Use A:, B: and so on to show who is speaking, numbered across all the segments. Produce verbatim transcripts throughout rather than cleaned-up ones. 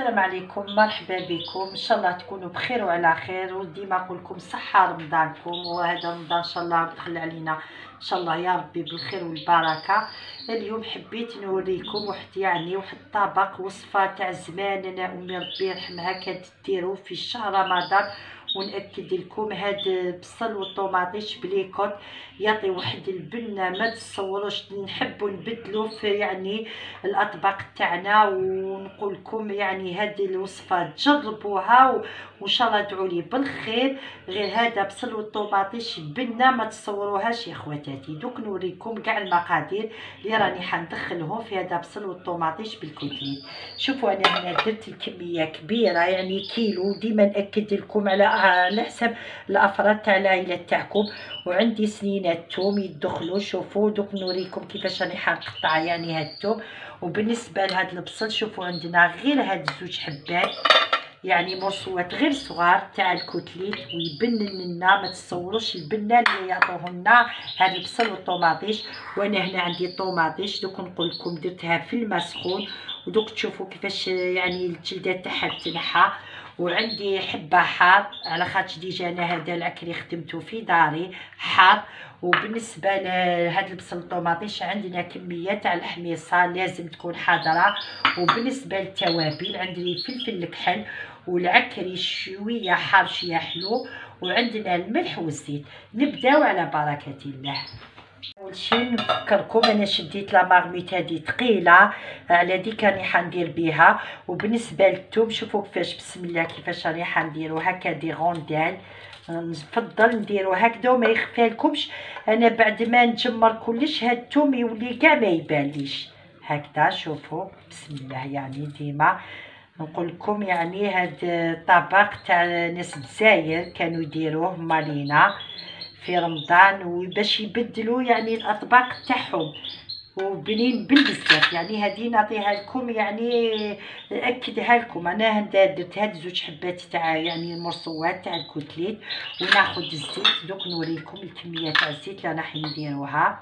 A: السلام عليكم، مرحبا بكم. ان شاء الله تكونوا بخير وعلى خير، وديما نقول لكم صحه رمضانكم. وهذا رمضان ان شاء الله دخل علينا ان شاء الله يا ربي بالخير والبركه. اليوم حبيت نوريكم واحد يعني واحد الطبق، وصفه تاع زمان انا امي ربي يرحمها كانت ديرو في شهر رمضان. ونأكد لكم هاد البصل والطوماطيش بليكوت يعطي واحد البنه ما تصوروش. نحبوا نبدلوا في يعني الاطباق تاعنا، ونقول لكم يعني هذه الوصفه تجربوها وان شاء الله ادعوا لي بالخير. غير هذا بصل والطوماطيش بنه ما تصوروهاش يا خواتاتي. دوك نوريكم كاع المقادير اللي راني حندخلهم في هذا بصل والطوماطيش بالكوتليت. شوفوا انا هنا درت الكميه كبيره يعني كيلو. ديما ناكد لكم على على حسب الافراد تاع العائله تاعكم. وعندي سنينه الثوم يدخلوا. شوفوا دوك نوريكم كيفاش راني حنقطع يعني هاد الثوم. وبالنسبه لهاد البصل شوفوا عندنا غير هاد زوج حبات يعني مرصوات غير صغار تاع الكوتليت، ويبنن لنا ما تصوروش البنه اللي يعطوه لنا هاد البصل والطوماطيش. وانا هنا عندي طوماطيش دوك نقول لكم درتها في الماء سخون، ودوك تشوفوا كيفاش يعني الجلده تاعها تنحى. وعندي حبه حار على خاطر ديجا انا هذا العكري خدمته في داري حار. وبالنسبه لهاد البصل والطوماطيش عندنا كميه تاع الحميصه لازم تكون حاضره. وبالنسبه للتوابل عندي فلفل الكحل والعكري شويه حار شويه حلو، وعندنا الملح والزيت. نبداو على بركه الله. اول شي نفكركم انا شديت لا مارميت هذه ثقيله على ديك راني حندير بها. وبالنسبه للثوم شوفوا كيفاش بسم الله كيفاش راني حنديرو هكا دي غوندال. نفضل نديرو هكذا وما يخفالكمش. انا بعد ما نجمر كلش هاد الثوم يولي كاع ما يبانليش هكذا. شوفوا بسم الله يعني ديما نقول لكم يعني هاد الطبق تاع ناس الجزائر كانوا يديروه مالينا في رمضان وباش يبدلوا يعني الاطباق تاعهم، وبنين بالبزاف. يعني هذه نعطيها لكم يعني ناكدها لكم. انا درت هاد زوج حبات تاع يعني المرصوات تاع الكوتليت. وناخذ الزيت دوك نوريكم الكميه تاع الزيت اللي راح نديروها.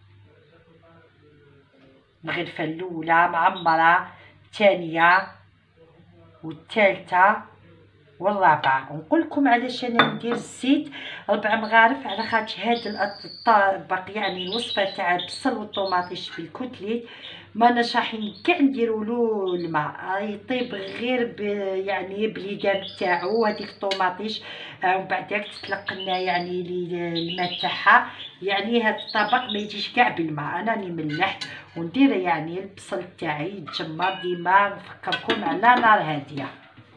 A: الغرفه الاولى معمره، الثانيه والثالثه والرابعه. ونقول لكم علاش انا ندير الزيت ربع مغارف، على خاطر هذا الطبق يعني الوصفه تاع البصل والطوماطيش بالكوتليت ما نشاحين كاع نديروا له الماء يطيب غير يعني بليدام تاعو. هذيك الطوماطيش ومن بعدك تتلقنا يعني الماء تاعها. يعني هذا الطبق ما يجيش كاع بالماء. انا راني ملحت وندير يعني البصل تاعي يتجمر. ديما نفكركم على نار هاديه.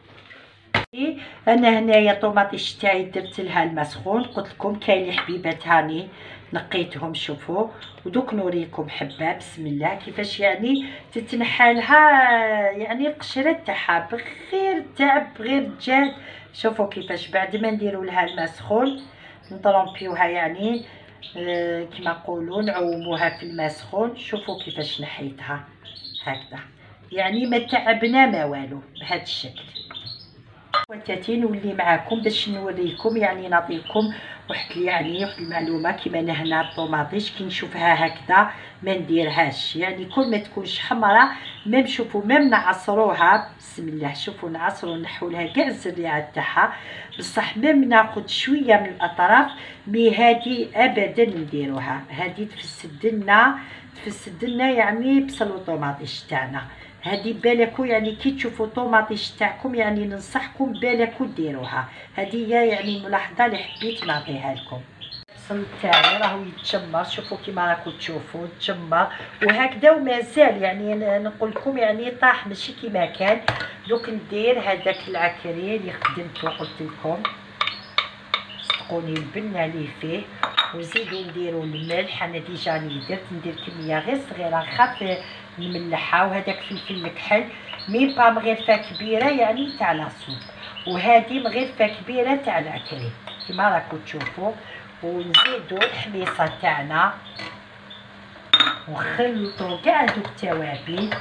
A: انا هنايا طوماطيش تاعي درت لها الماء سخون. قلت لكم كاين لي حبيبات هاني نقيتهم. شوفوا ودوك نوريكم حبه بسم الله كيفاش يعني تتنحى لها يعني القشره تاعها بغير تعب غير جهد. شوفوا كيفاش بعد ما نديروا لها الماء سخون نطرمبيوها يعني آه كما نقولوا نعوموها في الماء سخون. شوفوا كيفاش نحيتها هكذا يعني ما تعبنا ما والو بهذا الشكل. خواتاتي نولي معاكم باش نوريكم يعني نعطيكم واحد يعني واحد المعلومه. كيما انا هنا الطوماطيش كي نشوفها هكذا ما نديرهاش يعني كل ما تكونش حمراء. ميم شوفوا ميم نعصروها بسم الله. شوفوا نعصروا نحو لها كاع الزريعه تاعها بصح ميم ناخذ شويه من الاطراف. مي هذه ابدا نديروها هذه تفسد لنا تفسد لنا يعني بصل وطوماطيش تاعنا. هذه بالكو يعني كي تشوفوا طوماطيش تاعكم يعني ننصحكم بالكو ديروها. هذه هي يعني الملاحظه اللي حبيت نعطيها لكم. البصل تاعي راهو يتجمر. شوفوا كيما راكم تشوفوا تجمر وهكذا ومازال يعني نقول لكم يعني طاح ماشي كيما كان. دوك ندير هذاك العكري اللي خدمته قلت لكم صدقوني البنه اللي فيه. وزيدوا نديروا الملح. انا ديجا راني درت ندير كميه غير صغيره خاف نملحها. وهذاك فلفل الكحل مي با مغرفه كبيره يعني تاع لاصوب. وهذه مغرفه كبيره تاع العكري كما راكم تشوفوا. ونزيدوا الحميصه تاعنا ونخلطوا كاع دوك التوابل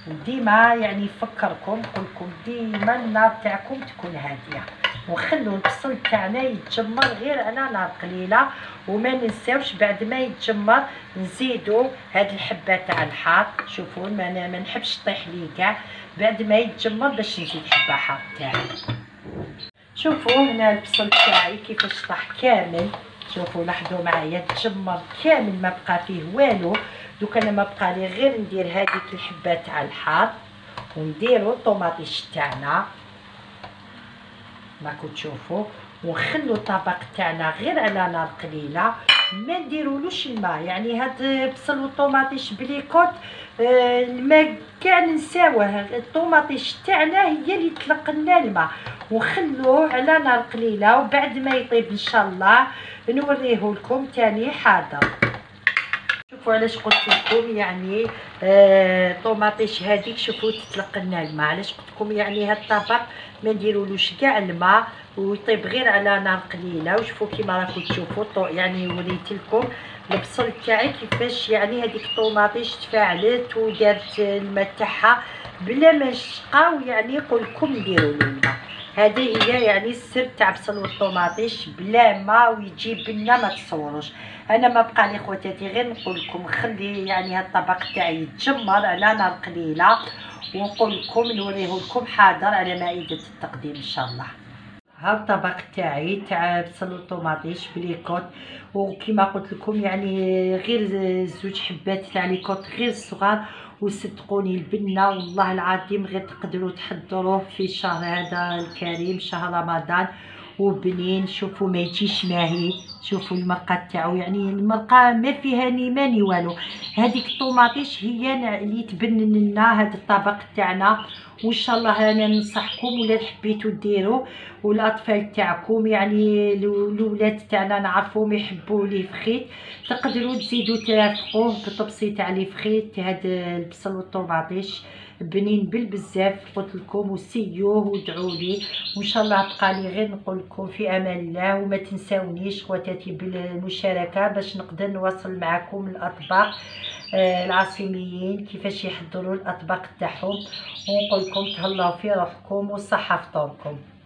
A: وديما يعني نفكركم نقولكم ديما النار تاعكم تكون هاديه، وخلوا البصل تاعنا يتجمر غير على نار قليله. وما ننساوش بعد ما يتجمر نزيدوا هاد الحبه تاع الحار. شوفوا ما ما نحبش طيح لي كاع بعد ما يتجمر باش نزيد حبه حار تاعي. شوفوا هنا البصل تاعي كيفاش طاح كامل. شوفوا لاحظوا معايا تجمر كامل ما بقى فيه والو. دوك انا ما بقى لي غير ندير هذيك الحبه تاع الحار ونديروا الطوماطيش تاعنا راكم تشوفوا، ونخلوا الطبق تاعنا غير على نار قليله. ما نديرولوش الماء، يعني هاد البصل والطوماطيش بليكوت آه الماء كاع ننساوه. الطوماطيش تاعنا هي اللي تلق لنا الماء، وخلوه على نار قليله. وبعد ما يطيب ان شاء الله نوريه لكم تاني حاضر. شوفوا علاش قلت لكم يعني آه طوماطيش هذيك شوفوا تطلق لنا الماء. علاش قلت لكم يعني هاد الطبق ما نديرولوش كاع الماء ويطيب غير على نار قليله. وشوفوا كيما راكم تشوفوا يعني وريت لكم البصل تاعي كيفاش يعني هذيك الطوماطيش تفاعلت ودارت الماء تاعها بلا ما نشقاو يعني نقول لكم نديروا الماء. هذه هي يعني السر تاع بصل والطوماطيش بلا ما ويجيب لنا ما تصوروش. انا ما بقى لي خواتاتي غير نقول لكم خلي يعني هاد الطبق تاعي يتجمر على نار قليله، ونقول لكم نوريه لكم حاضر على مائده التقديم ان شاء الله. ها الطبق تاعي تاع بصل والطوماطيش بليكوت، وكما قلت لكم يعني غير زوج حبات تاع ليكوت غير صغار. وصدقوني البنه والله العظيم غير تقدروا تحضروه في الشهر هذا الكريم شهر رمضان وبنين. شوفوا ما يجيش ماهي. شوفوا المرقه تاعو يعني المرقه ما فيها ني ماني والو. هذيك الطوماطيش هي اللي تبنن لنا هذا الطبق تاعنا. وان شاء الله انا ننصحكم ولا حبيتوا ديروا والاطفال تاعكم يعني الاولاد تاعنا نعرفوهم يحبوا لي فخيت تقدروا تزيدوا ترافقوه بطبسي تاع لي فخيت. هذا البصل والطوماطيش بنين بالبزاف قلت لكم وسيوه وادعوا لي. وان شاء الله بقى لي غير نقول لكم في امان الله. وما تنساونيش خواتاتي بالمشاركه باش نقدر نواصل معكم الاطباق آه العاصميين كيفاش يحضروا الاطباق تاعهم. ونقول لكم تهلاو في روحكم والصحه فطوركم.